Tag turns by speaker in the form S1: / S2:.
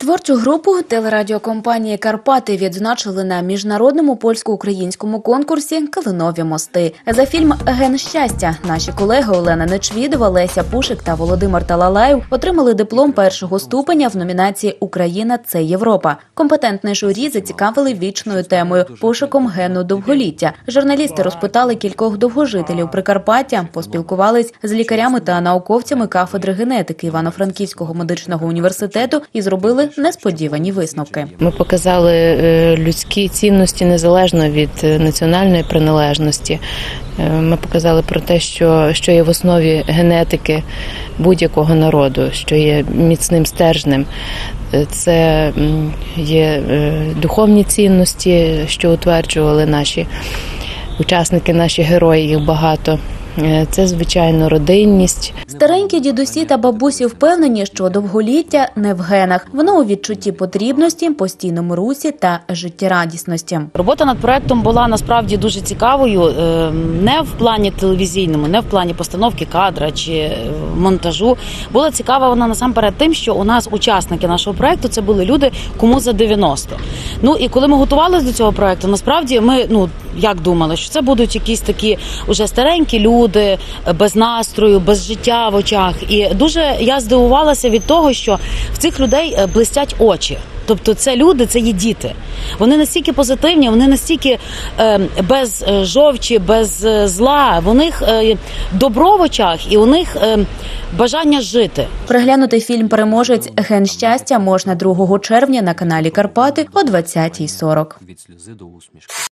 S1: Творчу групу телерадіокомпанії «Карпати» відзначили на міжнародному польсько-українському конкурсі «Килинові мости». За фільм «Ген щастя» наші колеги Олена Нечвідова, Леся Пушик та Володимир Талалаєв отримали диплом першого ступеня в номінації «Україна – це Європа». Компетентне журі зацікавили вічною темою – пошуком гену довголіття. Журналісти розпитали кількох довгожителів Прикарпаття, поспілкувались з лікарями та науковцями кафедри генетики Івано-Франківського медичного університету і зробили несподівані висновки.
S2: Ми показали людські цінності незалежно від національної приналежності. Ми показали про те, що є в основі генетики будь-якого народу, що є міцним стержнем. Це є духовні цінності, що утверджували наші учасники, наші герої, їх багато. Це, звичайно, родинність.
S1: Старенькі дідусі та бабусі впевнені, що довголіття не в генах. Воно у відчутті потрібності, постійному русі та життєрадісності.
S3: Робота над проектом була насправді дуже цікавою. Не в плані телевізійному, не в плані постановки кадра чи монтажу. Була цікава вона насамперед тим, що у нас учасники нашого проекту – це були люди, кому за 90. Ну і коли ми готувалися до цього проекту, насправді ми, як думали, що це будуть якісь такі уже старенькі люди, без настрою, без життя в очах. І дуже я здивувалася від того, що в цих людей блистять очі. Тобто це люди, це є діти. Вони настільки позитивні, вони настільки без жовчі, без зла. У них добро в очах і у них бажання жити.
S1: Переглянути фільм «Переможець. Ген щастя» можна 2 червня на каналі «Карпати» о 20:40.